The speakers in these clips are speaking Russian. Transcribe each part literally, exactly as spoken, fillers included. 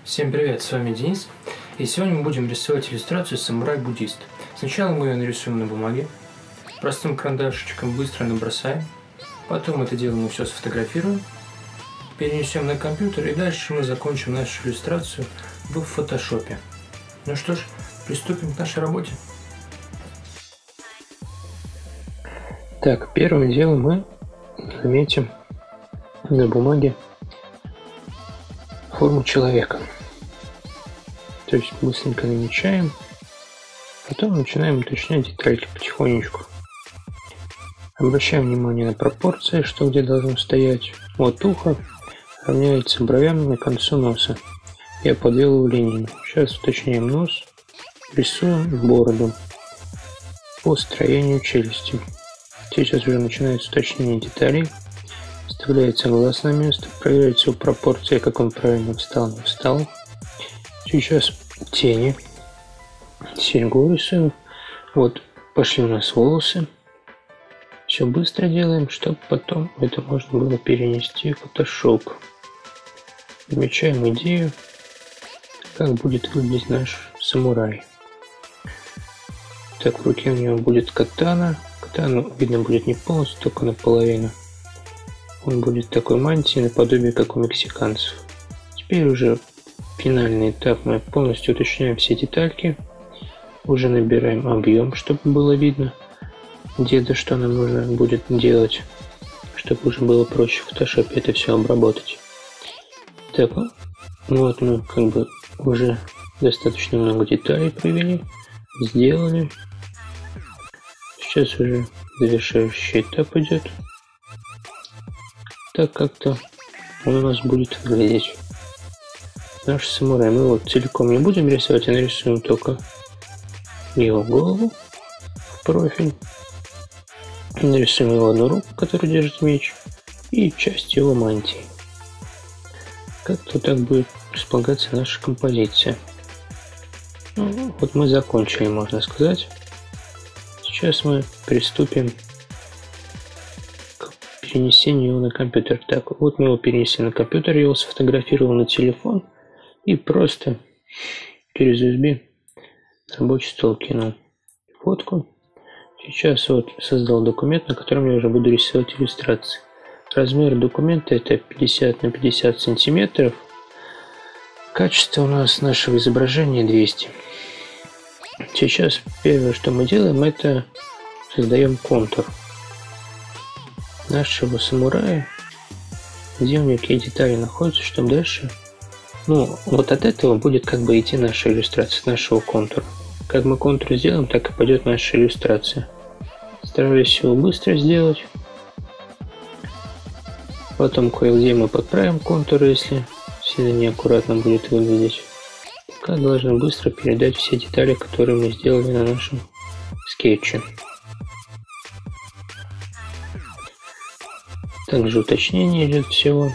Всем привет, с вами Денис, и сегодня мы будем рисовать иллюстрацию «Самурай-буддист». Сначала мы ее нарисуем на бумаге, простым карандашечком быстро набросаем, потом это дело мы все сфотографируем, перенесем на компьютер, и дальше мы закончим нашу иллюстрацию в фотошопе. Ну что ж, приступим к нашей работе. Так, первым делом мы наметим на бумаге форму человека. То есть быстренько намечаем, потом начинаем уточнять детальки потихонечку. Обращаем внимание на пропорции, что где должно стоять. Вот ухо равняется бровям на концу носа. Я подвел линию. Сейчас уточняем нос, рисуем бороду по строению челюсти. Сейчас уже начинается уточнение деталей. Вставляется глаз на место, проверяется его пропорция, как он правильно встал, не встал. Сейчас тени, серьгу рисуем. Вот пошли у нас волосы. Все быстро делаем, чтобы потом это можно было перенести в Photoshop. Намечаем идею, как будет выглядеть наш самурай. Так, в руке у него будет катана. Катану видно будет не полностью, только наполовину. Он будет в такой мантии, наподобие как у мексиканцев. Теперь уже финальный этап. Мы полностью уточняем все детальки. Уже набираем объем, чтобы было видно, где-то что нам нужно будет делать, чтобы уже было проще в Photoshop это все обработать. Так, вот мы как бы уже достаточно много деталей провели, сделали. Сейчас уже завершающий этап идет. Так как-то он у нас будет выглядеть. Наш самурай. Мы вот целиком не будем рисовать, а нарисуем только его голову в профиль. Нарисуем его одну руку, которая держит меч, и часть его мантии. Как-то так будет располагаться наша композиция. Ну, вот мы закончили, можно сказать. Сейчас мы приступим к перенесению его на компьютер. Так, вот мы его перенесли на компьютер, я его сфотографировал на телефон и просто через ю эс би рабочий стол кинул фотку. Сейчас вот создал документ, на котором я уже буду рисовать иллюстрации. Размер документа это пятьдесят на пятьдесят сантиметров. Качество у нас нашего изображения двести. Сейчас первое, что мы делаем, это создаем контур нашего самурая, где у него какие детали находятся, чтобы дальше, ну, вот от этого будет как бы идти наша иллюстрация, нашего контура. Как мы контур сделаем, так и пойдет наша иллюстрация. Стараюсь его быстро сделать. Потом кое-где мы подправим контур, если сильно неаккуратно будет выглядеть. Пока должны быстро передать все детали, которые мы сделали на нашем скетче. Также уточнение идет всего.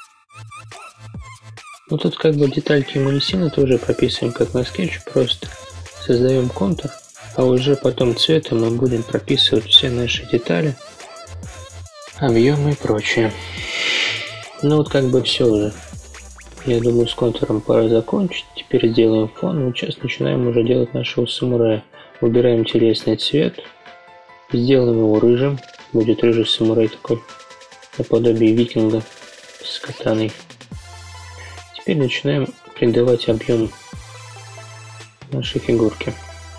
Ну тут как бы детальки мы не сильно тоже прописываем, как на скетче, просто создаем контур, а уже потом цветом мы будем прописывать все наши детали, объемы и прочее. Ну вот как бы все уже. Я думаю, с контуром пора закончить. Теперь сделаем фон. Вот сейчас начинаем уже делать нашего самурая. Выбираем интересный цвет. Сделаем его рыжим. Будет рыжий самурай такой, наподобие викинга с катаной. Теперь начинаем придавать объем нашей фигурки.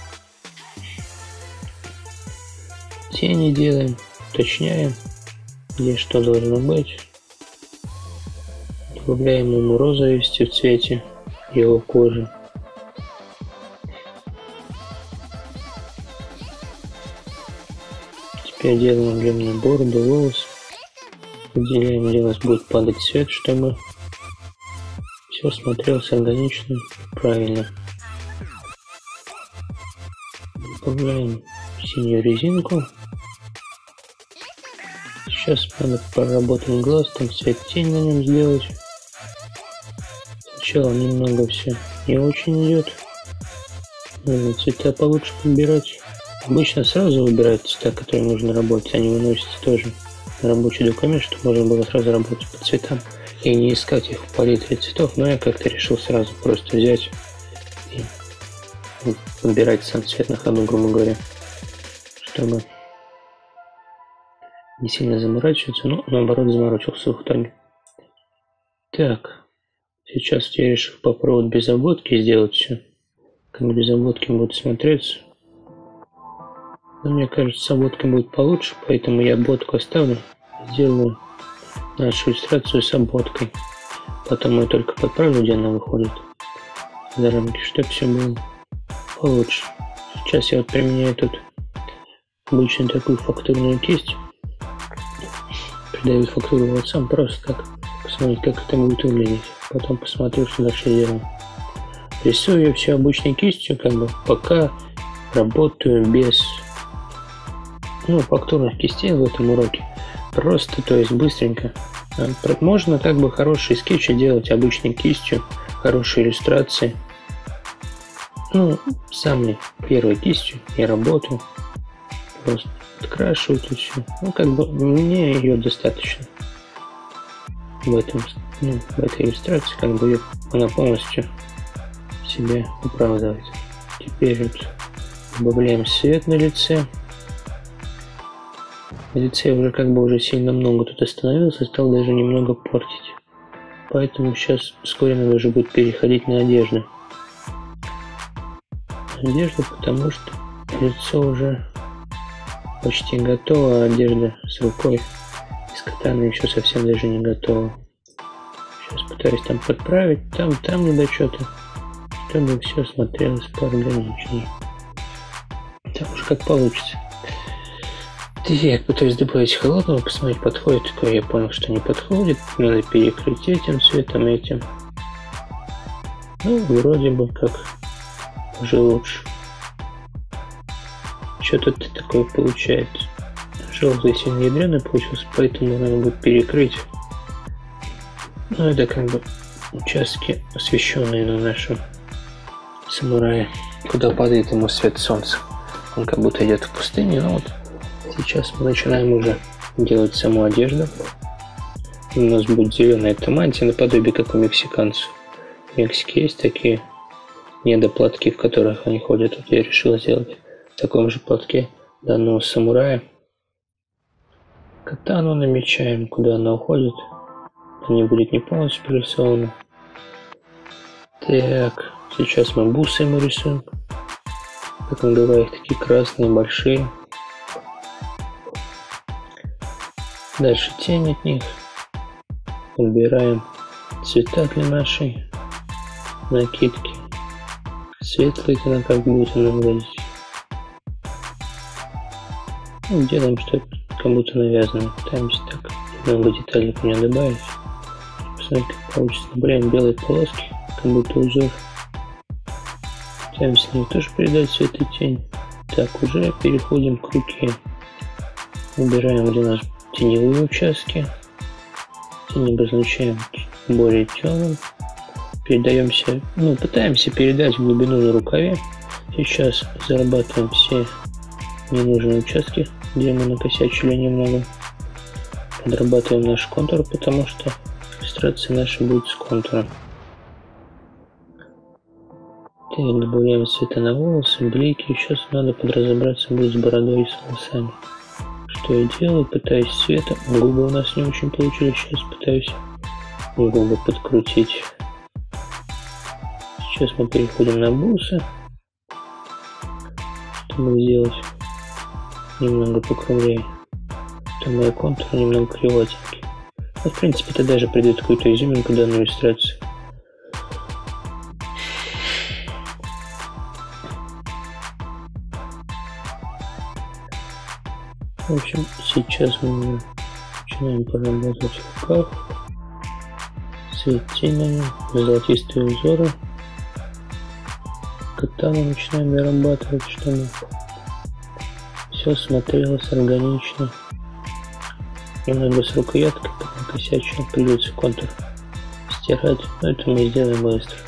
Тени делаем, уточняем, где что должно быть. Добавляем ему розовости в цвете его кожи. Теперь делаем объем на бороду, волос. Выделяем, где у нас будет падать цвет, чтобы все смотрелось органично и правильно. Добавляем синюю резинку. Сейчас надо проработать глаз, там цвет тень на нем сделать. Сначала немного все не очень идет. Нужно цвета получше подбирать. Обычно сразу выбирают цвета, которые нужно работать, они выносятся тоже на рабочий документ, чтобы можно было сразу работать по цветам. и не искать их в палитре цветов, но я как-то решил сразу просто взять и выбирать сам цвет на ходу, грубо говоря, чтобы не сильно заморачиваться, но наоборот заморочился в итоге. Так, сейчас я решил попробовать без обводки сделать все. Как без обводки будет смотреться. Но мне кажется, с обводкой будет получше, поэтому я обводку оставлю. Сделаю нашу иллюстрацию с обводкой. Потом я только подправлю, где она выходит за рамки, чтобы все было получше. Сейчас я вот применяю тут обычно такую фактурную кисть. Придаю фактуру вот сам просто так. Посмотреть, как это будет выглядеть. Потом посмотрю, что дальше делаю. Рисую я все обычной кистью, как бы пока работаю без ну, фактурных кистей в этом уроке. Просто, то есть быстренько. Можно как бы хорошие скетчи делать обычной кистью, хорошие иллюстрации. Ну, самой первой кистью я работаю. Просто открашиваю тут все. Ну, как бы мне ее достаточно. В этом, ну, в этой иллюстрации, как бы ее, она полностью себя оправдывает. Теперь вот добавляем свет на лице. На лице уже как бы уже сильно много тут остановился, стал даже немного портить. Поэтому сейчас вскоре надо уже будет переходить на одежду. Одежду, потому что лицо уже почти готово, а одежда с рукой из катана еще совсем даже не готова. Сейчас пытаюсь там подправить, там, там недочеты, чтобы все смотрелось поорганичнее. Там уж как получится. Я пытаюсь добавить холодного, посмотреть, подходит такое. Я понял, что не подходит. Надо перекрыть этим цветом, этим. Ну, вроде бы как уже лучше. Что-то такое получается. Желтый сильно ядреный получился, поэтому надо будет перекрыть. Ну, это как бы участки, освещенные на нашем самурае, куда падает ему свет солнца. Он как будто идет в пустыне, но вот сейчас мы начинаем уже делать саму одежду. У нас будет зеленая эта мантия, наподобие как у мексиканцев. В Мексике есть такие недоплатки, в которых они ходят. Вот я решил сделать в таком же платке данного самурая. Катану намечаем, куда она уходит. Она будет не полностью прорисована. Так, сейчас мы бусы ему рисуем. Как он говорит, такие красные, большие. Дальше тень от них. Убираем цвета для нашей накидки. Светлый она как будет она выглядеть. Ну, делаем что-то как будто навязано. Пытаемся так много деталей к ней добавить. Посмотрим, как получится. Набираем белые полоски, как будто узор. Пытаемся на них тоже передать цвет и тень. Так, уже переходим к руке. Убираем где у нас теневые участки. Тень обозначаем более темным. Передаемся, ну, пытаемся передать глубину на рукаве. Сейчас зарабатываем все ненужные участки, где мы накосячили немного. Подрабатываем наш контур, потому что иллюстрация наша будет с контуром. Так, добавляем цвета на волосы, блики. Сейчас надо подразобраться будет с бородой и с волосами. Что я делаю? Пытаюсь цветом. Губы у нас не очень получились. Сейчас пытаюсь губы подкрутить. Сейчас мы переходим на бусы, чтобы сделать немного покруглее. Это мои контуры немного кривотенькие. Но, в принципе, это даже придает какую-то изюминку данной иллюстрации. В общем, сейчас мы начинаем поработать в руках. Цвет тени, золотистые узоры. Катану начинаем дорабатывать, чтобы все смотрелось органично. Немного с рукояткой, потом косячно придется контур стирать, но это мы сделаем быстро.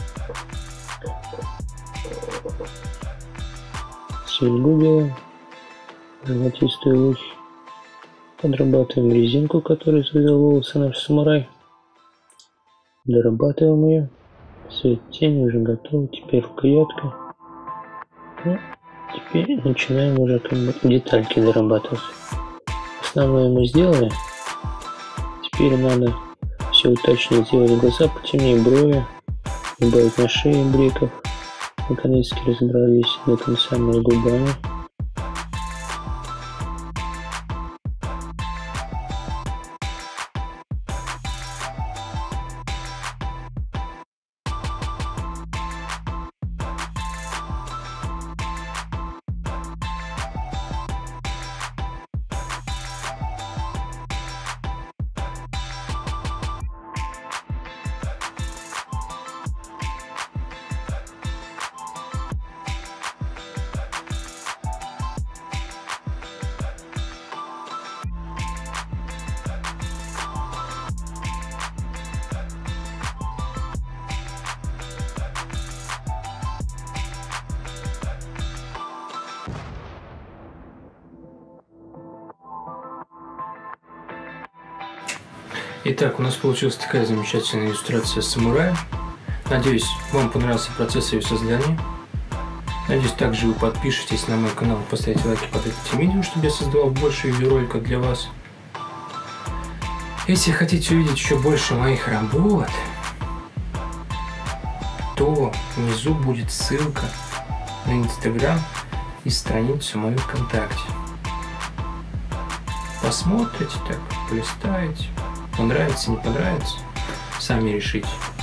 Цвет губел, золотистый луч. Подрабатываем резинку, которую завел волосы наш самурай. Дорабатываем ее. Свет тени уже готово. Теперь рукоятка. Ну, теперь начинаем уже как бы детальки дорабатывать. Основное мы сделали. Теперь надо все уточнить. Сделать глаза потемнее, брови. Добавить на шее бреков. Наконец-таки разобрались до конца моими губами. Итак, у нас получилась такая замечательная иллюстрация самурая. Надеюсь, вам понравился процесс ее создания. Надеюсь, также вы подпишитесь на мой канал, поставите лайки под этим видео, чтобы я создавал больше видеороликов для вас. Если хотите увидеть еще больше моих работ, то внизу будет ссылка на Инстаграм и страницу мою ВКонтакте. Посмотрите так, полистаете. Понравится, не понравится, сами решите.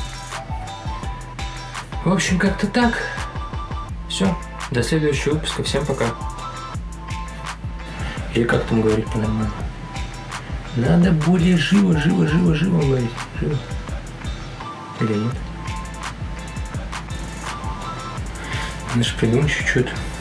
В общем, как-то так. Все, до следующего выпуска. Всем пока. Или как там говорить по-нормальному? Надо более живо, живо, живо, живо говорить. Живо. Или нет? Надо же придумать чуть-чуть.